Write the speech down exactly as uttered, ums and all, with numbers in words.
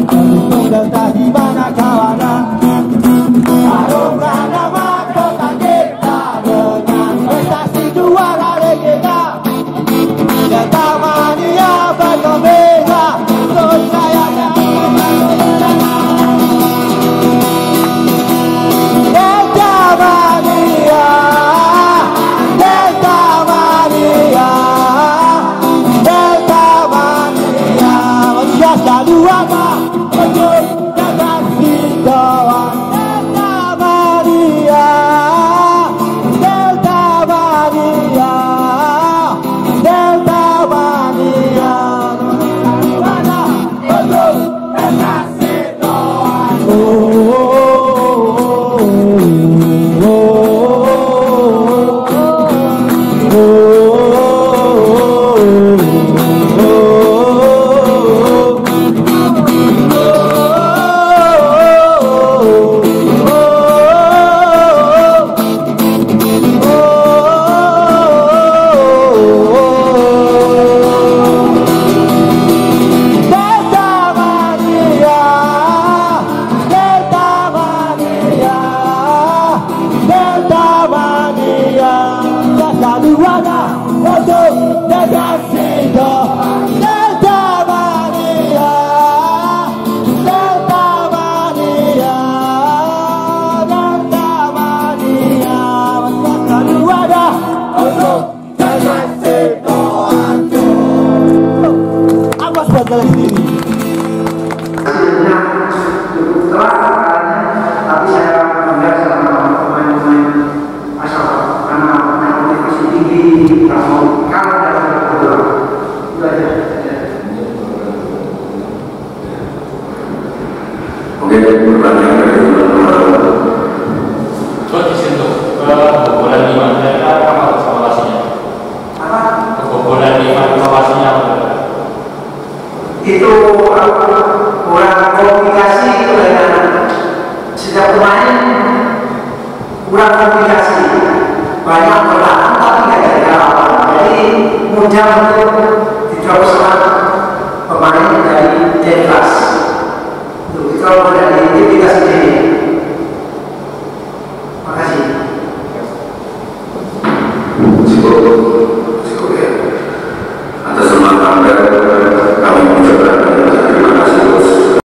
Delta di mana kawanan? Harumkan nama kota kita dengan prestasi juara kita. Delta Mania bergembira, terus sayangnya Delta Mania, Delta Mania, Delta Mania, manusia selalu ada untuk dapat hidup. Delta Mania, Delta Mania, Delta Mania, mana untuk dapat hidup. Oh, oh, itu kurang komunikasi itu dengan setiap pemain, kurang komunikasi, banyak bertahan tapi tidak jadi kalah, jadi mudah untuk didrop sama pemain dari Denlas. Itu kalau dari tim kita sendiri. Makasih.